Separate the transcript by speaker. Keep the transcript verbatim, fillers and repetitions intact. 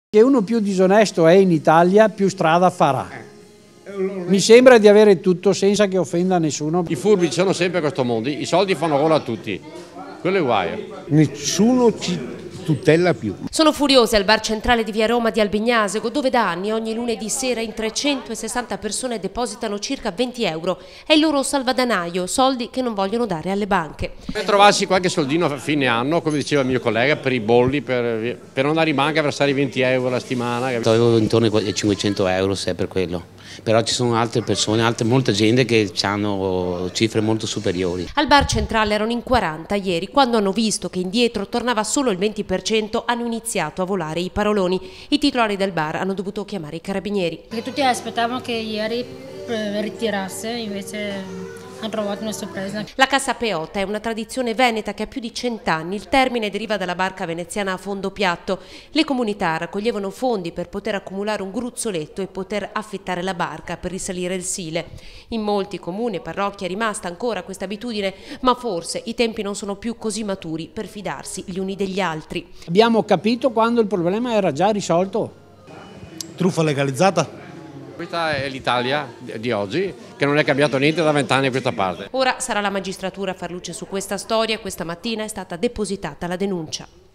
Speaker 1: Che uno più disonesto è in Italia, più strada farà. Mi sembra di avere tutto senza che offenda nessuno.
Speaker 2: I furbi sono sempre a questo mondo, i soldi fanno gola a tutti, quello è guai.
Speaker 3: Nessuno ci tutela più.
Speaker 4: Sono furiose al bar centrale di via Roma di Albignasego, dove da anni ogni lunedì sera in trecentosessanta persone depositano circa venti euro. È il loro salvadanaio, soldi che non vogliono dare alle banche.
Speaker 2: Per trovarsi qualche soldino a fine anno, come diceva il mio collega, per i bolli, per, per non andare in banca a versare venti euro alla settimana.
Speaker 5: Avevo intorno ai cinquecento euro se è per quello. Però ci sono altre persone, altre, molta gente che hanno cifre molto superiori.
Speaker 4: Al bar centrale erano in quaranta ieri, quando hanno visto che indietro tornava solo il venti per cento hanno iniziato a volare i paroloni. I titolari del bar hanno dovuto chiamare i carabinieri.
Speaker 6: Perché tutti aspettavano che ieri ritirasse, invece hanno trovato una sorpresa.
Speaker 4: La cassa peotta è una tradizione veneta che ha più di cent'anni. Il termine deriva dalla barca veneziana a fondo piatto. Le comunità raccoglievano fondi per poter accumulare un gruzzoletto e poter affittare la barca per risalire il Sile. In molti comuni e parrocchie è rimasta ancora questa abitudine, ma forse i tempi non sono più così maturi per fidarsi gli uni degli altri.
Speaker 1: Abbiamo capito quando il problema era già risolto.
Speaker 3: Truffa legalizzata?
Speaker 2: Questa è l'Italia di oggi, che non è cambiato niente da vent'anni a questa parte.
Speaker 4: Ora sarà la magistratura a far luce su questa storia. Questa mattina è stata depositata la denuncia.